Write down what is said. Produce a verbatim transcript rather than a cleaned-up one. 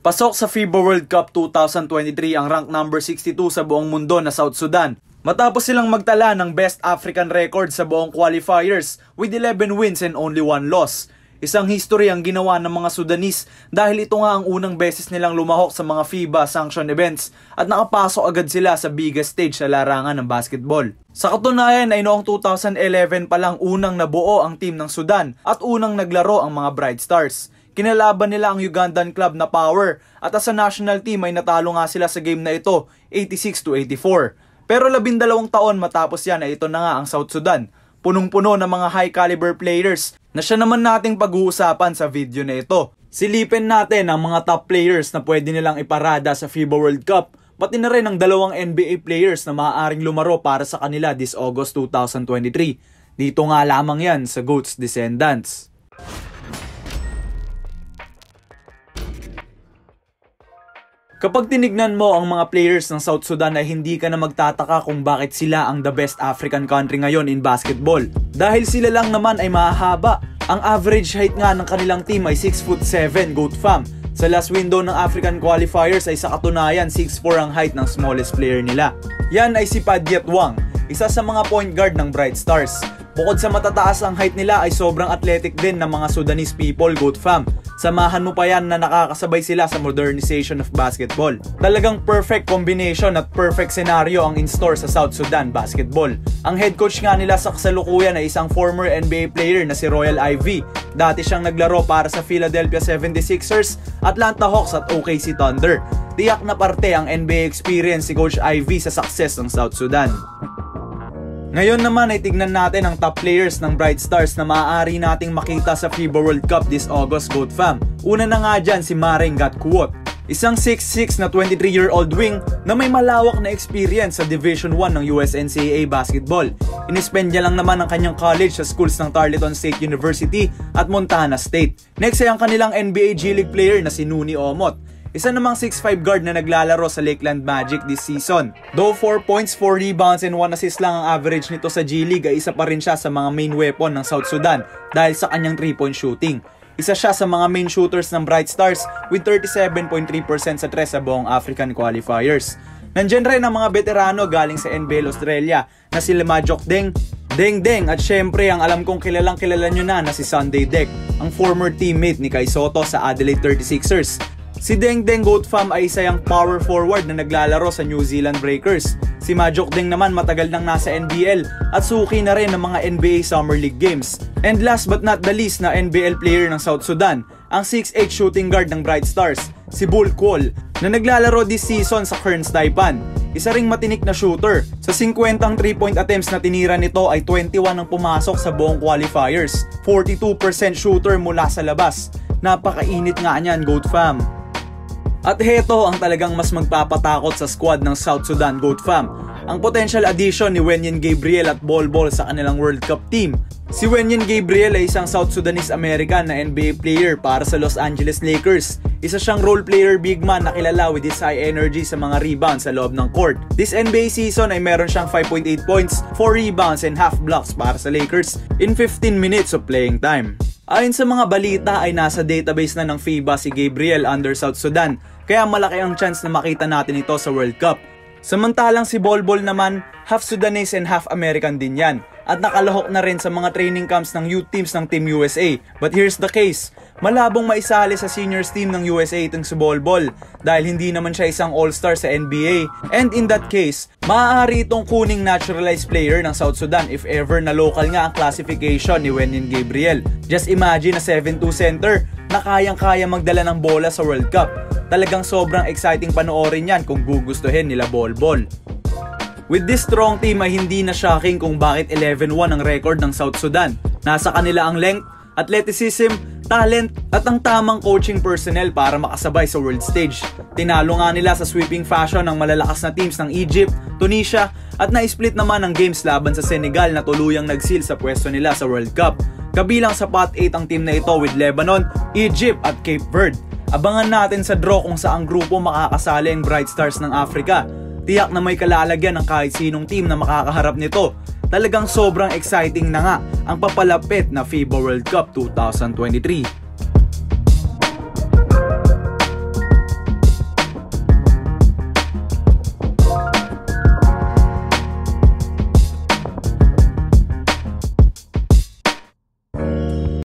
Pasok sa FIBA World Cup twenty twenty-three ang rank number sixty-two sa buong mundo na South Sudan. Matapos silang magtala ng best African record sa buong qualifiers with eleven wins and only one loss. Isang history ang ginawa ng mga Sudanese dahil ito nga ang unang beses nilang lumahok sa mga FIBA sanction events at nakapasok agad sila sa biggest stage sa larangan ng basketball. Sa katunayan ay noong two thousand eleven pa lang unang nabuo ang team ng Sudan at unang naglaro ang mga Bright Stars. Kinalaban nila ang Ugandan club na Power at as a national team ay natalo nga sila sa game na ito eighty-six to eighty-four. Pero labindalawang taon matapos yan ay ito na nga ang South Sudan. Punong-puno ng mga high caliber players na siya naman nating pag-uusapan sa video na ito. Silipin natin ang mga top players na pwede nilang iparada sa FIBA World Cup, pati na rin ang dalawang N B A players na maaaring lumaro para sa kanila this August twenty twenty-three. Dito nga lamang yan sa GOAT's Descendants. Kapag tinignan mo ang mga players ng South Sudan ay hindi ka na magtataka kung bakit sila ang the best African country ngayon in basketball. Dahil sila lang naman ay mahahaba. Ang average height nga ng kanilang team ay six foot seven, GOAT fam. Sa last window ng African qualifiers ay sa katunayan six foot four ang height ng smallest player nila. Yan ay si Padiat Wang, isa sa mga point guard ng Bright Stars. Bukod sa matataas ang height nila ay sobrang athletic din ng mga Sudanese people, GOAT fam. Samahan mo pa yan na nakakasabay sila sa modernization of basketball. Talagang perfect combination at perfect scenario ang in-store sa South Sudan basketball. Ang head coach nga nila sa kasalukuyan ay isang former N B A player na si Royal Ivey. Dati siyang naglaro para sa Philadelphia seventy-sixers, Atlanta Hawks at O K C Thunder. Tiyak na parte ang N B A experience si Coach Ivey sa success ng South Sudan. Ngayon naman ay tignan natin ang top players ng Bright Stars na maaari nating makita sa FIBA World Cup this August, GOAT fam. Una na nga dyan si Mareng Gatkuot, isang six six na twenty-three-year-old wing na may malawak na experience sa Division one ng U S N C A A basketball. Inispend niya lang naman ang kanyang college sa schools ng Tarleton State University at Montana State. Next ay ang kanilang N B A G League player na si Nuni Omot. Isa namang six five guard na naglalaro sa Lakeland Magic this season. Though four points, four rebounds, and one assist lang ang average nito sa G League ay isa pa rin siya sa mga main weapon ng South Sudan dahil sa kanyang three point shooting. Isa siya sa mga main shooters ng Bright Stars with thirty-seven point three percent sa tres sa buong African qualifiers. Nandyan rin ang mga veterano galing sa N B L Australia na si Lemajok Deng, Deng Deng at syempre ang alam kong kilalang kilala nyo na na si Sunday Dek, ang former teammate ni Kai Sotto sa Adelaide thirty-sixers. Si Deng Deng, GOAT fam, ay isa yung power forward na naglalaro sa New Zealand Breakers. Si Majok Deng naman matagal nang nasa N B L at suki na rin ng mga N B A Summer League games. And last but not the least na N B L player ng South Sudan, ang six eight shooting guard ng Bright Stars, si Bull Kwol, na naglalaro this season sa Kearns Taipan. Isa ring matinik na shooter. Sa fifty three point attempts na tinira nito ay twenty-one ang pumasok sa buong qualifiers. forty-two percent shooter mula sa labas. Napakainit nga niyan, GOAT fam. At heto ang talagang mas magpapatakot sa squad ng South Sudan, GOAT fam. Ang potential addition ni Wenyen Gabriel at Bol Bol sa kanilang World Cup team. Si Wenyen Gabriel ay isang South Sudanese American na N B A player para sa Los Angeles Lakers. Isa siyang role player big man na kilala with his high energy sa mga rebounds sa loob ng court. This N B A season ay meron siyang five point eight points, four rebounds and half blocks para sa Lakers in fifteen minutes of playing time. Ayon sa mga balita ay nasa database na ng FIBA si Gabriel under South Sudan, kaya malaki ang chance na makita natin ito sa World Cup. Samantalang si Bol Bol naman, half Sudanese and half American din yan. At nakalahok na rin sa mga training camps ng youth teams ng Team U S A. But here's the case, malabong maisali sa seniors team ng U S A itong si Bol Bol dahil hindi naman siya isang all-star sa N B A. And in that case, maaari itong kuning naturalized player ng South Sudan if ever na local nga ang classification ni Wenyen Gabriel. Just imagine a seven two center na kayang-kaya magdala ng bola sa World Cup. Talagang sobrang exciting panoorin yan kung gugustuhin nila Bol Bol. With this strong team ay hindi na shocking kung bakit eleven one ang record ng South Sudan. Nasa kanila ang length, athleticism, talent at ang tamang coaching personnel para makasabay sa world stage. Tinalo nga nila sa sweeping fashion ng malalakas na teams ng Egypt, Tunisia at na-split naman ang games laban sa Senegal na tuluyang nagsil sa pwesto nila sa World Cup. Kabilang sa pot eight ang team na ito with Lebanon, Egypt at Cape Verde. Abangan natin sa draw kung saang grupo makakasali ang Bright Stars ng Africa. Tiyak na may kalalagyan ng kahit sinong team na makakaharap nito. Talagang sobrang exciting na nga ang papalapit na FIBA World Cup twenty twenty-three.